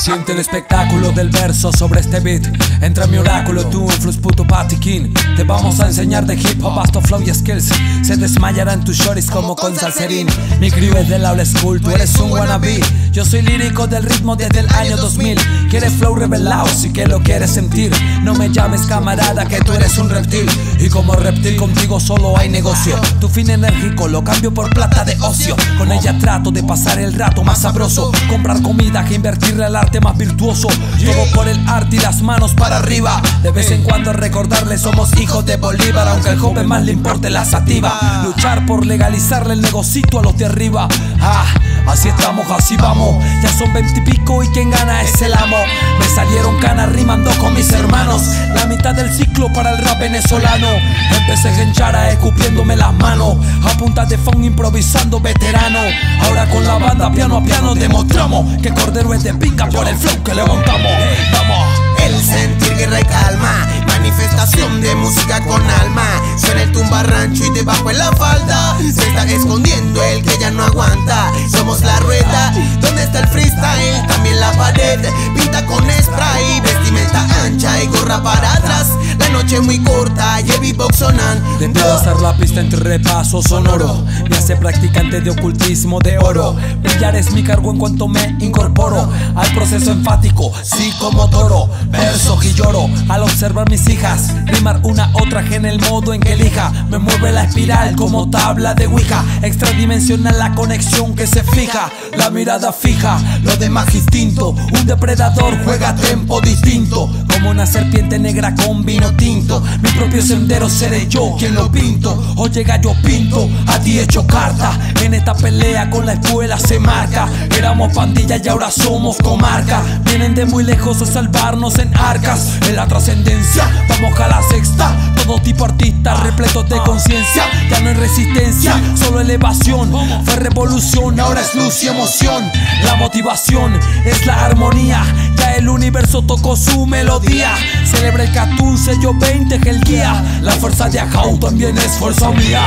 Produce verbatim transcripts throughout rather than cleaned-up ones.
Siente el espectáculo del verso sobre este beat. Entra mi oráculo, tú, Flux puto patiquín. Te vamos a enseñar de hip hop hasta flow y skills. Se desmayarán tus shorties como con salserín. Mi crew es de la old school, tú eres un wannabe. Yo soy lírico del ritmo desde el año dos mil. Quieres flow revelado, sí que lo quieres sentir. No me llames camarada que tú eres un reptil. Y como reptil contigo solo hay negocio. Tu fin enérgico lo cambio por plata de ocio. Con ella trato de pasar el rato más sabroso. Comprar comida que invertirle al arte más virtuoso. Todo por el arte y las manos para arriba. De vez en cuando recordarle somos hijos de Bolívar. Aunque al joven más le importe la sativa. Luchar por legalizarle el negocito a los de arriba. Ah, así estamos, así vamos. Ya son veintipico y quien gana es el amo. Me salieron canas rimando con mis hermanos. La mitad del ciclo para el rap venezolano. Empecé en Chara escupiéndome las manos. A punta de phone improvisando veterano. Ahora con la banda piano a piano demostramos que Cordero es de pinga por el flow que le montamos. Vamos. El sentir guerra y calma, manifestación de música con alma. Suena el tumba rancho y debajo en la falda se está escondiendo el que ya no aguanta. Somos la rueda, donde está el freestyle, también la pared. Pinta con spray, vestimenta ancha y gorra para atrás. La noche muy corta y el beatbox sonando. De empezar la pista entre repaso sonoro. Me hace practicante de ocultismo de oro. Brillar es mi cargo en cuanto me incorporo al proceso enfático, sí como toro. Verso y lloro al observar mis hijas. Rimar una otra en el modo en que elija. Me mueve la espiral como tabla de Ouija. Extradimensional la conexión que se fija. La mirada fija, lo demás instinto. Un depredador juega a tempo distinto. Como una serpiente negra con vino tinto. Mi propio sendero seré yo quien lo pinto. O llega yo pinto, a ti hecho carta. En esta pelea con la escuela se marca. Éramos pandilla y ahora somos comarca. Vienen de muy lejos a salvarnos en arcas. En la trascendencia, vamos a la sexta. Todo tipo artista, repletos de conciencia. Ya no hay resistencia, solo elevación. Fue revolución, ahora es luz y emoción. La motivación es la armonía. Ya el universo tocó su melodía. Celebra el Catún, sello veinte que el guía. La fuerza de Ajau también es fuerza mía.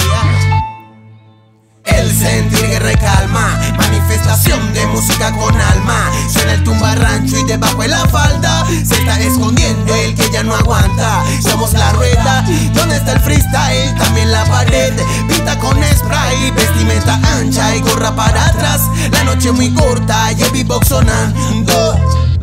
El sentir guerra y calma, manifestación de música con alma. Suena el tumba rancho y debajo de la falda se está escondiendo el que ya no aguanta. Somos la rueda, donde está el freestyle, también la pared. Pinta con spray, vestimenta ancha y gorra para atrás. La noche muy corta y el beatbox sonando.